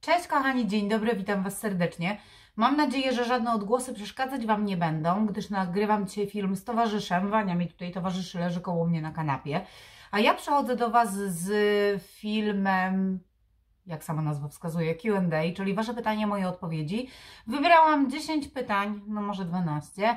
Cześć kochani, dzień dobry, witam Was serdecznie. Mam nadzieję, że żadne odgłosy przeszkadzać Wam nie będą, gdyż nagrywam dzisiaj film z towarzyszem. Wania mi tutaj towarzyszy, leży koło mnie na kanapie. A ja przychodzę do Was z filmem, jak sama nazwa wskazuje, Q&A, czyli Wasze pytania, moje odpowiedzi. Wybrałam 10 pytań, no może 12,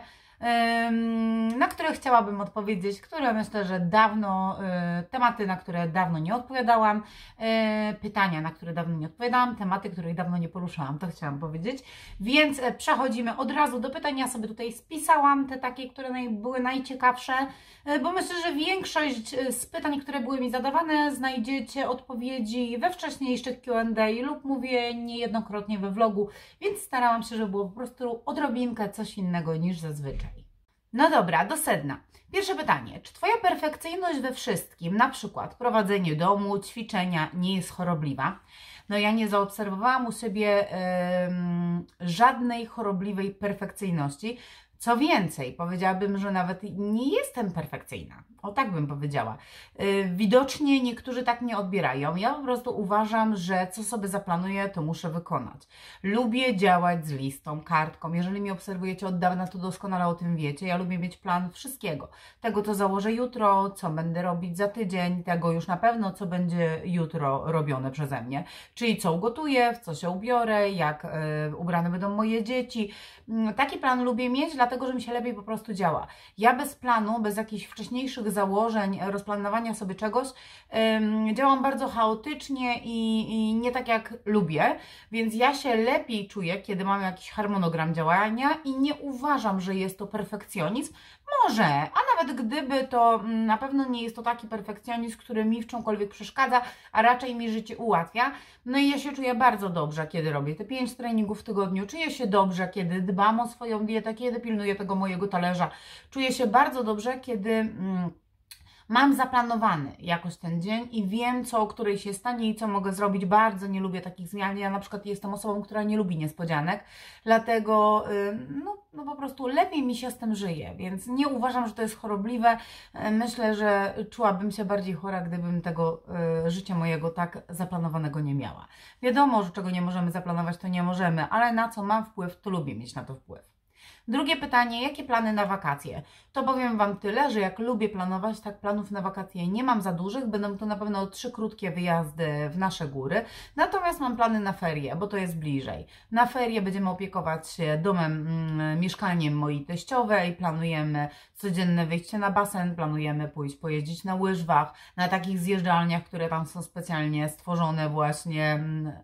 na które chciałabym odpowiedzieć, które myślę, że dawno, tematy, na które dawno nie odpowiadałam, pytania, na które dawno nie odpowiadałam, tematy, których dawno nie poruszałam, to chciałam powiedzieć. Więc przechodzimy od razu do pytań. Ja sobie tutaj spisałam te takie, które były najciekawsze, bo myślę, że większość z pytań, które były mi zadawane, znajdziecie odpowiedzi we wcześniejszych Q&A lub mówię niejednokrotnie we vlogu, więc starałam się, żeby było po prostu odrobinkę coś innego niż zazwyczaj. No dobra, do sedna. Pierwsze pytanie. Czy Twoja perfekcyjność we wszystkim, na przykład prowadzenie domu, ćwiczenia, nie jest chorobliwa? No ja nie zaobserwowałam u siebie żadnej chorobliwej perfekcyjności. Co więcej, powiedziałabym, że nawet nie jestem perfekcyjna. O tak bym powiedziała. Widocznie niektórzy tak nie odbierają. Ja po prostu uważam, że co sobie zaplanuję, to muszę wykonać. Lubię działać z listą, kartką. Jeżeli mnie obserwujecie od dawna, to doskonale o tym wiecie. Ja lubię mieć plan wszystkiego. Tego, co założę jutro, co będę robić za tydzień, tego już na pewno, co będzie jutro robione przeze mnie. Czyli co ugotuję, w co się ubiorę, jak ubrane będą moje dzieci. Taki plan lubię mieć, dlatego, że mi się lepiej po prostu działa. Ja bez planu, bez jakichś wcześniejszych założeń, rozplanowania sobie czegoś, działam bardzo chaotycznie i nie tak jak lubię, więc ja się lepiej czuję, kiedy mam jakiś harmonogram działania i nie uważam, że jest to perfekcjonizm. Może, a nawet gdyby, to na pewno nie jest to taki perfekcjonizm, który mi w czymkolwiek przeszkadza, a raczej mi życie ułatwia. No i ja się czuję bardzo dobrze, kiedy robię te 5 treningów w tygodniu, czuję się dobrze, kiedy dbam o swoją dietę, kiedy pilnuję tego mojego talerza, czuję się bardzo dobrze, kiedy mam zaplanowany jakoś ten dzień i wiem, co o której się stanie i co mogę zrobić. Bardzo nie lubię takich zmian. Ja na przykład jestem osobą, która nie lubi niespodzianek, dlatego no po prostu lepiej mi się z tym żyje, więc nie uważam, że to jest chorobliwe. Myślę, że czułabym się bardziej chora, gdybym tego życia mojego tak zaplanowanego nie miała. Wiadomo, że czego nie możemy zaplanować, to nie możemy, ale na co mam wpływ, to lubię mieć na to wpływ. Drugie pytanie, jakie plany na wakacje? To powiem Wam tyle, że jak lubię planować, tak planów na wakacje nie mam za dużych. Będą to na pewno 3 krótkie wyjazdy w nasze góry. Natomiast mam plany na ferie, bo to jest bliżej. Na ferie będziemy opiekować się domem, mieszkaniem mojej teściowej. Planujemy codzienne wyjście na basen, planujemy pójść pojeździć na łyżwach, na takich zjeżdżalniach, które tam są specjalnie stworzone właśnie.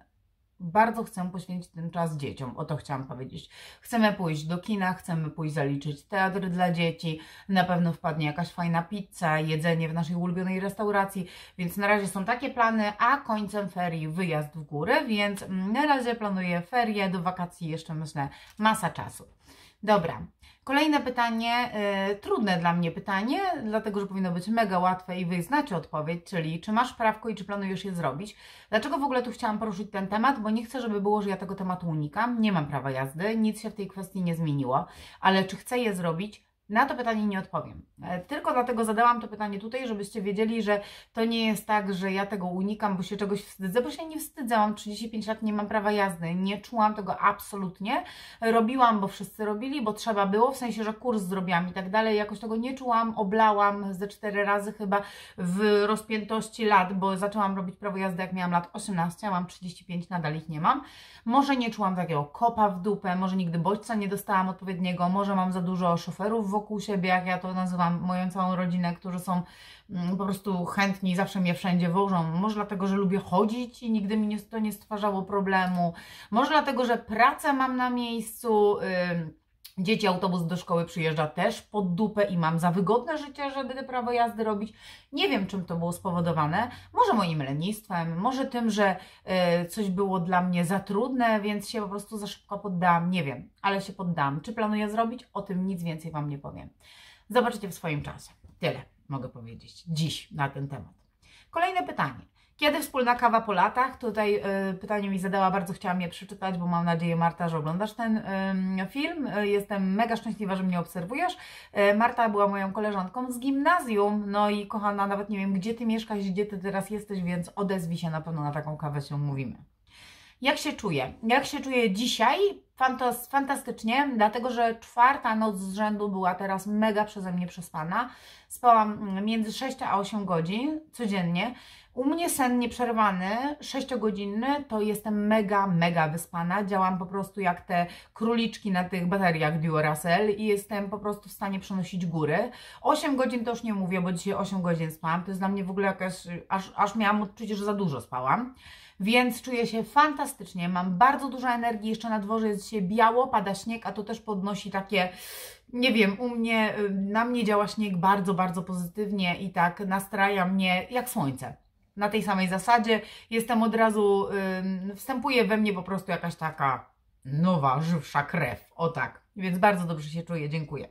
Bardzo chcę poświęcić ten czas dzieciom, o to chciałam powiedzieć. Chcemy pójść do kina, chcemy pójść zaliczyć teatr dla dzieci, na pewno wpadnie jakaś fajna pizza, jedzenie w naszej ulubionej restauracji, więc na razie są takie plany, a końcem ferii wyjazd w górę, więc na razie planuję ferie, do wakacji jeszcze myślę masa czasu. Dobra. Kolejne pytanie, trudne dla mnie pytanie, dlatego że powinno być mega łatwe i Wy znacie odpowiedź, czyli czy masz prawko i czy planujesz je zrobić? Dlaczego w ogóle tu chciałam poruszyć ten temat? Bo nie chcę, żeby było, że ja tego tematu unikam, nie mam prawa jazdy, nic się w tej kwestii nie zmieniło, ale czy chcę je zrobić? Na to pytanie nie odpowiem. Tylko dlatego zadałam to pytanie tutaj, żebyście wiedzieli, że to nie jest tak, że ja tego unikam, bo się czegoś wstydzę, bo się nie wstydzę, mam 35 lat, nie mam prawa jazdy, nie czułam tego absolutnie. Robiłam, bo wszyscy robili, bo trzeba było, w sensie, że kurs zrobiłam i tak dalej, jakoś tego nie czułam, oblałam ze 4 razy chyba w rozpiętości lat, bo zaczęłam robić prawo jazdy jak miałam lat 18, a mam 35, nadal ich nie mam. Może nie czułam takiego kopa w dupę, może nigdy bodźca nie dostałam odpowiedniego, może mam za dużo szoferów wokół siebie, jak ja to nazywam, moją całą rodzinę, którzy są po prostu chętni, zawsze mnie wszędzie wożą. Może dlatego, że lubię chodzić i nigdy mi to nie stwarzało problemu. Może dlatego, że pracę mam na miejscu. Dzieci, autobus do szkoły przyjeżdża też pod dupę i mam za wygodne życie, żeby te prawo jazdy robić. Nie wiem, czym to było spowodowane. Może moim lenistwem, może tym, że coś było dla mnie za trudne, więc się po prostu za szybko poddałam. Nie wiem, ale się poddałam. Czy planuję zrobić? O tym nic więcej Wam nie powiem. Zobaczycie w swoim czasie. Tyle mogę powiedzieć dziś na ten temat. Kolejne pytanie. Kiedy wspólna kawa po latach? Tutaj pytanie mi zadała, bardzo chciałam je przeczytać, bo mam nadzieję, Marta, że oglądasz ten film. Jestem mega szczęśliwa, że mnie obserwujesz. Marta była moją koleżanką z gimnazjum, no i kochana, nawet nie wiem, gdzie Ty mieszkasz, gdzie Ty teraz jesteś, więc odezwij się, na pewno na taką kawę się umówimy. Jak się czuję? Jak się czuję dzisiaj? Fantastycznie, dlatego że 4. noc z rzędu była teraz mega przeze mnie przespana. Spałam między 6 a 8 godzin codziennie. U mnie sen nieprzerwany, 6-godzinny, to jestem mega wyspana. Działam po prostu jak te króliczki na tych bateriach Duracell i jestem po prostu w stanie przenosić góry. 8 godzin to już nie mówię, bo dzisiaj 8 godzin spałam. To jest dla mnie w ogóle jakaś, aż miałam odczucie, że za dużo spałam. Więc czuję się fantastycznie, mam bardzo dużo energii, jeszcze na dworze jest dzisiaj biało, pada śnieg, a to też podnosi takie, nie wiem, na mnie działa śnieg bardzo pozytywnie i tak nastraja mnie jak słońce. Na tej samej zasadzie jestem od razu, wstępuje we mnie po prostu jakaś taka nowa, żywsza krew, o tak, więc bardzo dobrze się czuję, dziękuję.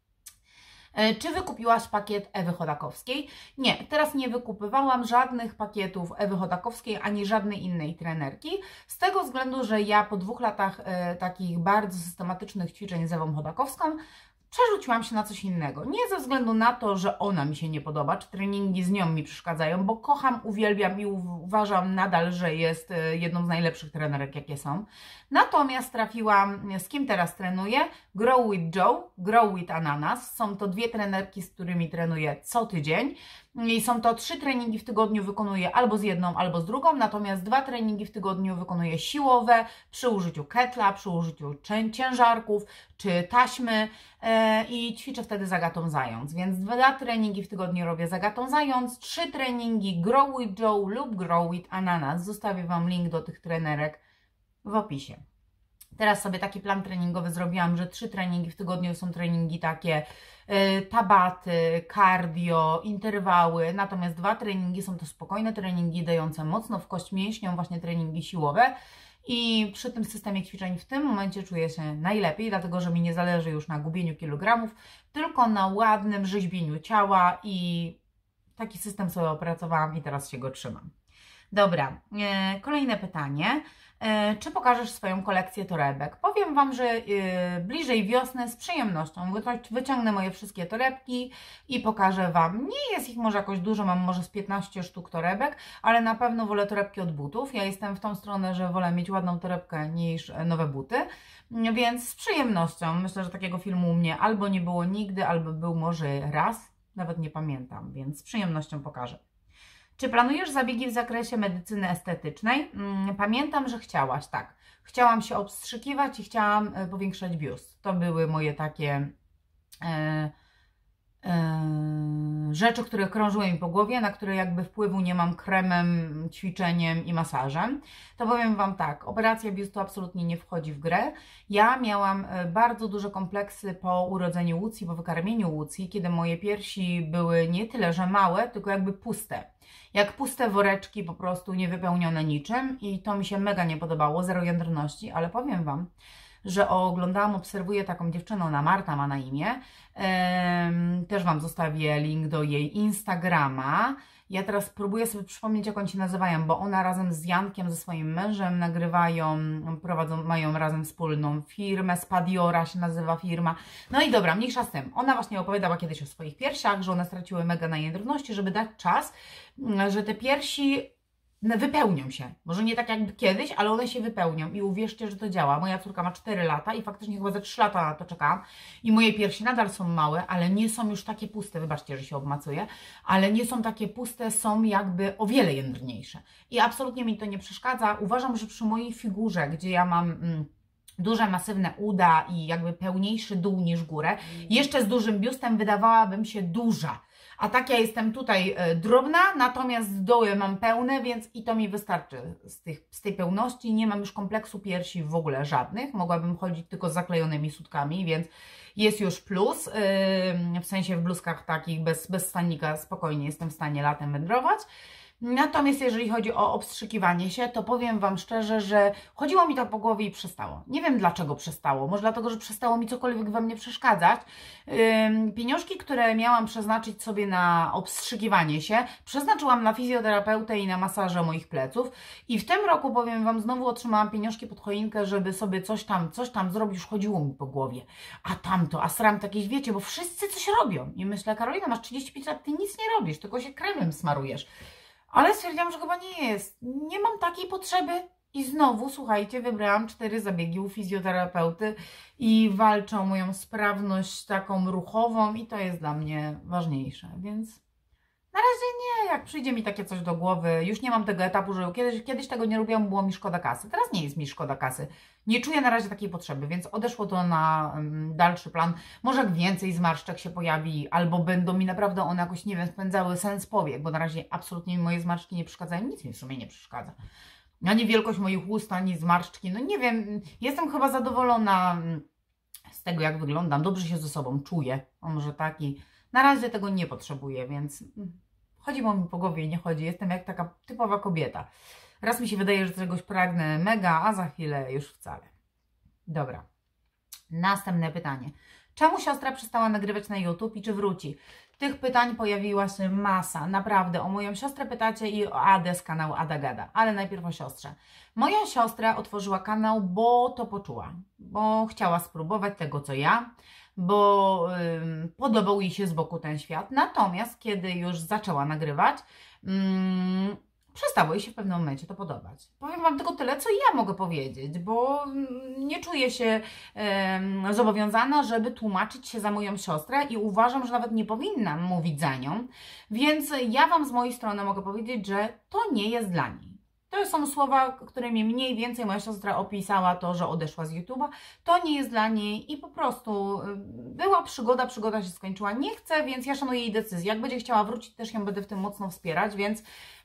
Czy wykupiłaś pakiet Ewy Chodakowskiej? Nie, teraz nie wykupywałam żadnych pakietów Ewy Chodakowskiej, ani żadnej innej trenerki, z tego względu, że ja po 2 latach takich bardzo systematycznych ćwiczeń z Ewą Chodakowską przerzuciłam się na coś innego. Nie ze względu na to, że ona mi się nie podoba, czy treningi z nią mi przeszkadzają, bo kocham, uwielbiam i uważam nadal, że jest jedną z najlepszych trenerek, jakie są. Natomiast trafiłam, z kim teraz trenuję? Grow with Joe, Grow with Ananas. Są to 2 trenerki, z którymi trenuję co tydzień. I są to 3 treningi w tygodniu wykonuję albo z jedną, albo z drugą, natomiast 2 treningi w tygodniu wykonuję siłowe przy użyciu ketla, przy użyciu ciężarków czy taśmy i ćwiczę wtedy z Agatą Zając. Więc 2 treningi w tygodniu robię z Agatą Zając, 3 treningi Grow with Joe lub Grow with Ananas. Zostawię Wam link do tych trenerek w opisie. Teraz sobie taki plan treningowy zrobiłam, że 3 treningi w tygodniu są treningi takie tabaty, cardio, interwały, natomiast 2 treningi są to spokojne treningi dające mocno w kość mięśniom, właśnie treningi siłowe. I przy tym systemie ćwiczeń w tym momencie czuję się najlepiej, dlatego że mi nie zależy już na gubieniu kilogramów, tylko na ładnym rzeźbieniu ciała i taki system sobie opracowałam i teraz się go trzymam. Dobra, kolejne pytanie. Czy pokażesz swoją kolekcję torebek? Powiem Wam, że bliżej wiosny z przyjemnością wyciągnę moje wszystkie torebki i pokażę Wam. Nie jest ich może jakoś dużo, mam może z 15 sztuk torebek, ale na pewno wolę torebki od butów. Ja jestem w tą stronę, że wolę mieć ładną torebkę niż nowe buty, więc z przyjemnością. Myślę, że takiego filmu u mnie albo nie było nigdy, albo był może raz, nawet nie pamiętam, więc z przyjemnością pokażę. Czy planujesz zabiegi w zakresie medycyny estetycznej? Pamiętam, że chciałaś, tak. Chciałam się obstrzykiwać i chciałam powiększać biust. To były moje takie rzeczy, które krążyły mi po głowie, na które jakby wpływu nie mam kremem, ćwiczeniem i masażem. To powiem Wam tak, operacja biustu absolutnie nie wchodzi w grę. Ja miałam bardzo duże kompleksy po urodzeniu Łucji, po wykarmieniu Łucji, kiedy moje piersi były nie tyle, że małe, tylko jakby puste. Jak puste woreczki, po prostu niewypełnione niczym i to mi się mega nie podobało, zero jędrności, ale powiem Wam, że obserwuję taką dziewczynę, ona Marta ma na imię, też Wam zostawię link do jej Instagrama. Ja teraz próbuję sobie przypomnieć, jak oni się nazywają, bo ona razem z Jankiem, ze swoim mężem nagrywają, mają razem wspólną firmę, Spadiora się nazywa firma. No i dobra, mniejsza z tym. Ona właśnie opowiadała kiedyś o swoich piersiach, że one straciły mega na jędrności, żeby dać czas, że te piersi wypełnią się. Może nie tak jak kiedyś, ale one się wypełnią i uwierzcie, że to działa. Moja córka ma 4 lata i faktycznie chyba za 3 lata na to czekałam i moje piersi nadal są małe, ale nie są już takie puste. Wybaczcie, że się obmacuję, ale nie są takie puste, są jakby o wiele jędrniejsze. I absolutnie mi to nie przeszkadza. Uważam, że przy mojej figurze, gdzie ja mam duże, masywne uda i jakby pełniejszy dół niż górę, jeszcze z dużym biustem wydawałabym się duża. A tak ja jestem tutaj drobna, natomiast doły mam pełne, więc i to mi wystarczy z tej pełności. Nie mam już kompleksu piersi w ogóle żadnych. Mogłabym chodzić tylko z zaklejonymi sutkami, więc jest już plus. W sensie w bluzkach takich bez stanika spokojnie jestem w stanie latem wędrować. Natomiast jeżeli chodzi o obstrzykiwanie się, to powiem Wam szczerze, że chodziło mi to po głowie i przestało. Nie wiem dlaczego przestało. Może dlatego, że przestało mi cokolwiek we mnie przeszkadzać. Pieniążki, które miałam przeznaczyć sobie na obstrzykiwanie się, przeznaczyłam na fizjoterapeutę i na masaże moich pleców. I w tym roku, powiem Wam, znowu otrzymałam pieniążki pod choinkę, żeby sobie coś tam zrobić. Już chodziło mi po głowie. A tamto, a sram jakieś, wiecie, bo wszyscy coś robią. I myślę, Karolina, masz 35 lat, Ty nic nie robisz, tylko się kremem smarujesz. Ale stwierdziłam, że chyba nie jest. Nie mam takiej potrzeby I znowu, słuchajcie, wybrałam 4 zabiegi u fizjoterapeuty i walczę o moją sprawność taką ruchową i to jest dla mnie ważniejsze, więc na razie nie, jak przyjdzie mi takie coś do głowy, już nie mam tego etapu, że kiedyś tego nie robiłam, było mi szkoda kasy, teraz nie jest mi szkoda kasy, nie czuję na razie takiej potrzeby, więc odeszło to na dalszy plan, może jak więcej zmarszczek się pojawi, albo będą mi naprawdę one jakoś, nie wiem, spędzały sens powiek, bo na razie absolutnie mi moje zmarszczki nie przeszkadzają, nic mi w sumie nie przeszkadza. Ani wielkość moich ust, ani zmarszczki. No nie wiem, jestem chyba zadowolona z tego, jak wyglądam. Dobrze się ze sobą czuję. O, może taki. Na razie tego nie potrzebuję, więc chodziło mi po głowie i nie chodzi. Jestem jak taka typowa kobieta. Raz mi się wydaje, że czegoś pragnę mega, a za chwilę już wcale. Dobra. Następne pytanie. Czemu siostra przestała nagrywać na YouTube i czy wróci? Tych pytań pojawiła się masa, naprawdę. O moją siostrę pytacie i o Adę z kanału Ada Gada, ale najpierw o siostrze. Moja siostra otworzyła kanał, bo to poczuła, bo chciała spróbować tego, co ja, bo podobał jej się z boku ten świat. Natomiast kiedy już zaczęła nagrywać, przestało jej się w pewnym momencie to podobać. Powiem Wam tylko tyle, co ja mogę powiedzieć, bo nie czuję się zobowiązana, żeby tłumaczyć się za moją siostrę i uważam, że nawet nie powinnam mówić za nią, więc ja Wam z mojej strony mogę powiedzieć, że to nie jest dla niej. To są słowa, którymi mniej więcej moja siostra opisała to, że odeszła z YouTube'a. To nie jest dla niej i po prostu była przygoda, przygoda się skończyła. Nie chcę, więc ja szanuję jej decyzję. Jak będzie chciała wrócić, też ją będę w tym mocno wspierać, więc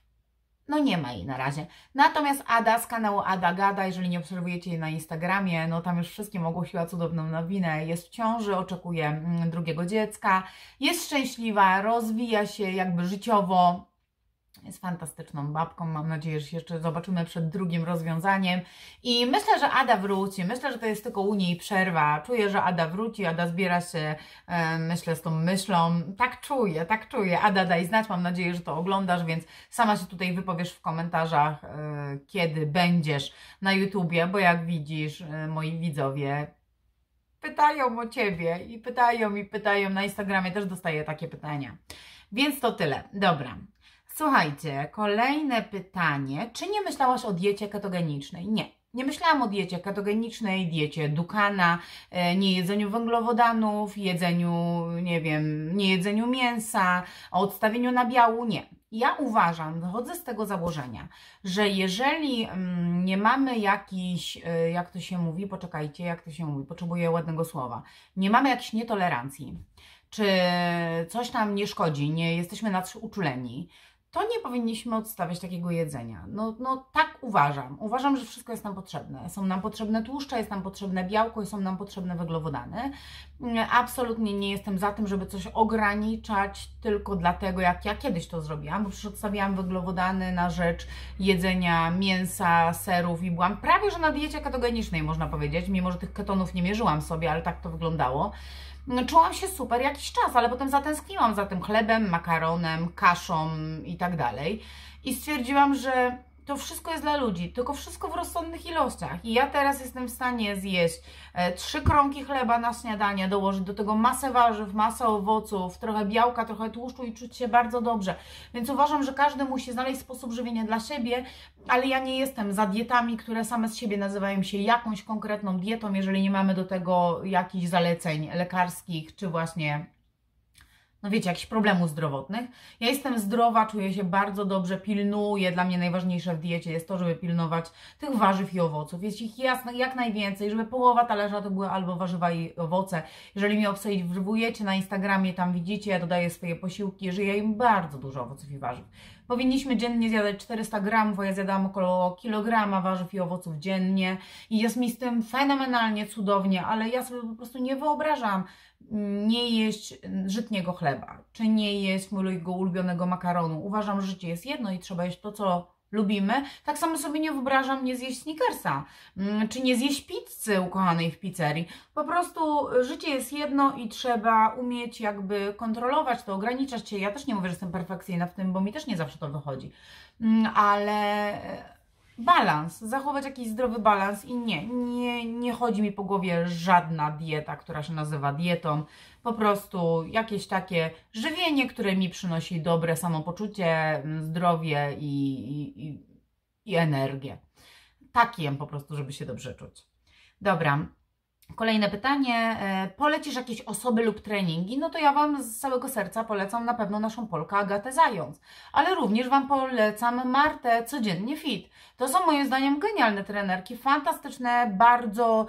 no nie ma jej na razie. Natomiast Ada z kanału Ada Gada, jeżeli nie obserwujecie jej na Instagramie, no tam już wszystkim ogłosiła cudowną nowinę. Jest w ciąży, oczekuje drugiego dziecka, jest szczęśliwa, rozwija się jakby życiowo. Jest fantastyczną babką, mam nadzieję, że się jeszcze zobaczymy przed drugim rozwiązaniem i myślę, że Ada wróci, myślę, że to jest tylko u niej przerwa, czuję, że Ada wróci, Ada zbiera się, myślę, z tą myślą, tak czuję, Ada daj znać, mam nadzieję, że to oglądasz, więc sama się tutaj wypowiesz w komentarzach, kiedy będziesz na YouTubie, bo jak widzisz, moi widzowie pytają o Ciebie i pytają, na Instagramie też dostaję takie pytania, więc to tyle, dobra. Słuchajcie, kolejne pytanie. Czy nie myślałaś o diecie ketogenicznej? Nie. Nie myślałam o diecie ketogenicznej, diecie Dukana, nie jedzeniu węglowodanów, jedzeniu, nie wiem, nie jedzeniu mięsa, o odstawieniu nabiału, nie. Ja uważam, wychodzę z tego założenia, że jeżeli nie mamy jakichś, jak to się mówi, poczekajcie, jak to się mówi, potrzebuję ładnego słowa, nie mamy jakiejś nietolerancji, czy coś nam nie szkodzi, nie jesteśmy na coś uczuleni, to nie powinniśmy odstawiać takiego jedzenia. No tak uważam. Uważam, że wszystko jest nam potrzebne. Są nam potrzebne tłuszcze, jest nam potrzebne białko i są nam potrzebne węglowodany. Absolutnie nie jestem za tym, żeby coś ograniczać tylko dlatego, jak ja kiedyś to zrobiłam, bo przecież odstawiałam węglowodany na rzecz jedzenia mięsa, serów i byłam prawie, że na diecie ketogenicznej, można powiedzieć, mimo że tych ketonów nie mierzyłam sobie, ale tak to wyglądało. Czułam się super jakiś czas, ale potem zatęskniłam za tym chlebem, makaronem, kaszą i tak dalej. I stwierdziłam, że to wszystko jest dla ludzi, tylko wszystko w rozsądnych ilościach. I ja teraz jestem w stanie zjeść 3 kromki chleba na śniadanie, dołożyć do tego masę warzyw, masę owoców, trochę białka, trochę tłuszczu i czuć się bardzo dobrze. Więc uważam, że każdy musi znaleźć sposób żywienia dla siebie, ale ja nie jestem za dietami, które same z siebie nazywają się jakąś konkretną dietą, jeżeli nie mamy do tego jakichś zaleceń lekarskich, czy właśnie, no wiecie, jakichś problemów zdrowotnych. Ja jestem zdrowa, czuję się bardzo dobrze, pilnuję. Dla mnie najważniejsze w diecie jest to, żeby pilnować tych warzyw i owoców. Jest ich jasno, jak najwięcej, żeby połowa talerza to były albo warzywa i owoce. Jeżeli mnie obserwujecie na Instagramie, tam widzicie, ja dodaję swoje posiłki, że ja jem bardzo dużo owoców i warzyw. Powinniśmy dziennie zjadać 400 gramów, a ja zjadam około kilograma warzyw i owoców dziennie i jest mi z tym fenomenalnie, cudownie, ale ja sobie po prostu nie wyobrażam nie jeść żytniego chleba, czy nie jeść mojego ulubionego makaronu. Uważam, że życie jest jedno i trzeba jeść to, co lubimy. Tak samo sobie nie wyobrażam nie zjeść Snickersa, czy nie zjeść pizzy ukochanej w pizzerii. Po prostu życie jest jedno i trzeba umieć jakby kontrolować to, ograniczać się. Ja też nie mówię, że jestem perfekcyjna w tym, bo mi też nie zawsze to wychodzi, ale balans, zachować jakiś zdrowy balans i nie chodzi mi po głowie żadna dieta, która się nazywa dietą, po prostu jakieś takie żywienie, które mi przynosi dobre samopoczucie, zdrowie i energię. tak jem po prostu, żeby się dobrze czuć. Dobra. Kolejne pytanie. Polecisz jakieś osoby lub treningi? No to ja Wam z całego serca polecam na pewno naszą Polkę Agatę Zając. Ale również Wam polecam Martę Codziennie Fit. To są moim zdaniem genialne trenerki, fantastyczne, bardzo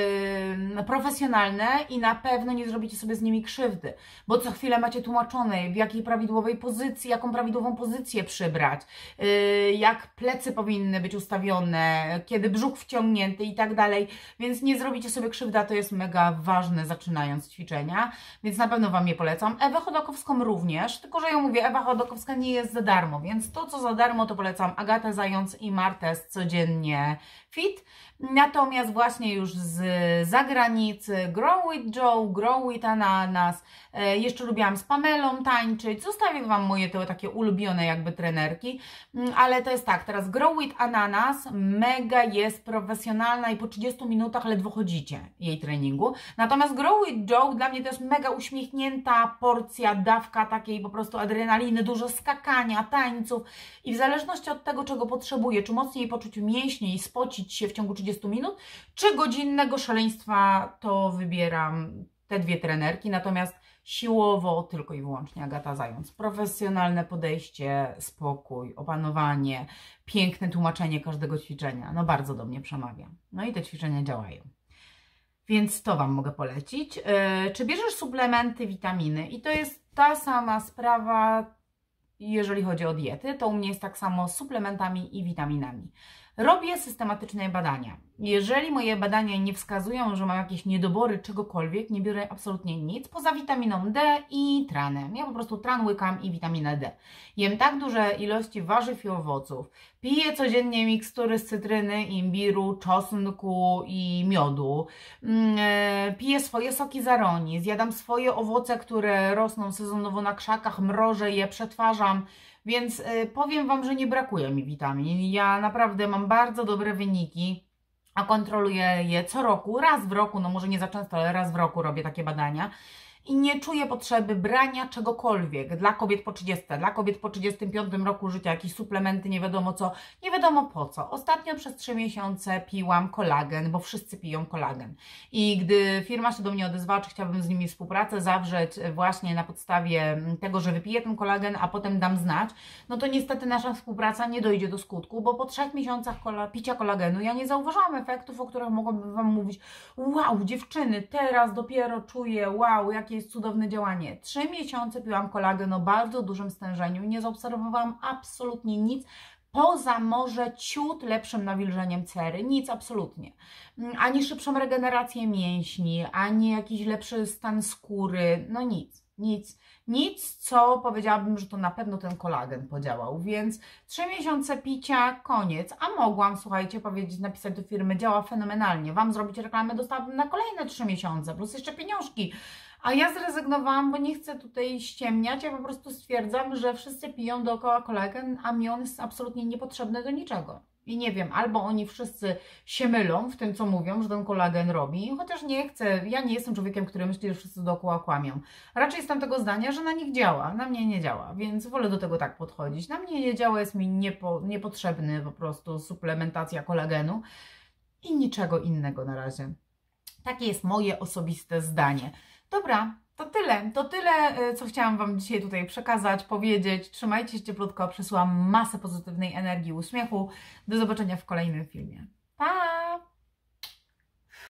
profesjonalne i na pewno nie zrobicie sobie z nimi krzywdy. Bo co chwilę macie tłumaczone, w jakiej prawidłowej pozycji, jaką prawidłową pozycję przybrać, jak plecy powinny być ustawione, kiedy brzuch wciągnięty i tak dalej. Więc nie zrobicie sobie krzywdy. To jest mega ważne, zaczynając ćwiczenia, więc na pewno Wam je polecam. Ewę Chodakowską również, tylko że ja mówię, Ewa Chodakowska nie jest za darmo, więc to, co za darmo, to polecam Agatę Zając i Martę z Codziennie Fit. Natomiast właśnie już z zagranicy Grow with Joe, Grow with Ananas, jeszcze lubiłam z Pamelą tańczyć, zostawię Wam moje te takie ulubione jakby trenerki, ale to jest tak, teraz Grow with Ananas mega jest profesjonalna i po 30 minutach ledwo chodzicie jej treningu, natomiast Grow with Joe dla mnie to jest mega uśmiechnięta porcja, dawka takiej po prostu adrenaliny, dużo skakania, tańców i w zależności od tego, czego potrzebuję, czy mocniej poczuć mięśnie i spocić się w ciągu 30 minut, czy godzinnego szaleństwa, to wybieram te dwie trenerki, natomiast siłowo tylko i wyłącznie Agata Zając. Profesjonalne podejście, spokój, opanowanie, piękne tłumaczenie każdego ćwiczenia. No bardzo do mnie przemawia. No i te ćwiczenia działają. Więc to Wam mogę polecić. Czy bierzesz suplementy, witaminy? I to jest ta sama sprawa, jeżeli chodzi o diety. To u mnie jest tak samo z suplementami i witaminami. Robię systematyczne badania. Jeżeli moje badania nie wskazują, że mam jakieś niedobory czegokolwiek, nie biorę absolutnie nic poza witaminą D i tranem. Ja po prostu tran łykam i witaminę D. Jem tak duże ilości warzyw i owoców. Piję codziennie mikstury z cytryny, imbiru, czosnku i miodu. Piję swoje soki z aronii. Zjadam swoje owoce, które rosną sezonowo na krzakach. Mrożę je, przetwarzam. Więc powiem Wam, że nie brakuje mi witamin. Ja naprawdę mam bardzo dobre wyniki, a kontroluję je co roku, raz w roku, no może nie za często, ale raz w roku robię takie badania. I nie czuję potrzeby brania czegokolwiek dla kobiet po 30, dla kobiet po 35 roku życia, jakieś suplementy, nie wiadomo co, nie wiadomo po co. Ostatnio przez 3 miesiące piłam kolagen, bo wszyscy piją kolagen. I gdy firma się do mnie odezwała, czy chciałabym z nimi współpracę zawrzeć właśnie na podstawie tego, że wypiję ten kolagen, a potem dam znać, no to niestety nasza współpraca nie dojdzie do skutku, bo po 3 miesiącach picia kolagenu ja nie zauważyłam efektów, o których mogłabym Wam mówić. Wow, dziewczyny, teraz dopiero czuję, wow, jakie jest cudowne działanie. 3 miesiące piłam kolagen o bardzo dużym stężeniu i nie zaobserwowałam absolutnie nic, poza może ciut lepszym nawilżeniem cery. Nic absolutnie. Ani szybszą regenerację mięśni, ani jakiś lepszy stan skóry. No nic. Nic, co powiedziałabym, że to na pewno ten kolagen podziałał, więc 3 miesiące picia, koniec, a mogłam, słuchajcie, powiedzieć, napisać do firmy, działa fenomenalnie, Wam zrobić reklamę, dostałabym na kolejne 3 miesiące, plus jeszcze pieniążki, a ja zrezygnowałam, bo nie chcę tutaj ściemniać, ja po prostu stwierdzam, że wszyscy piją dookoła kolagen, a mi on jest absolutnie niepotrzebny do niczego. I nie wiem, albo oni wszyscy się mylą w tym, co mówią, że ten kolagen robi, chociaż nie chcę, ja nie jestem człowiekiem, który myśli, że wszyscy dookoła kłamią. Raczej jestem tego zdania, że na nich działa, na mnie nie działa, więc wolę do tego tak podchodzić. Na mnie nie działa, jest mi niepotrzebny po prostu suplementacja kolagenu i niczego innego na razie. Takie jest moje osobiste zdanie. Dobra, to tyle, co chciałam Wam dzisiaj tutaj przekazać, powiedzieć. Trzymajcie się cieplutko, przesyłam masę pozytywnej energii, uśmiechu. Do zobaczenia w kolejnym filmie. Pa!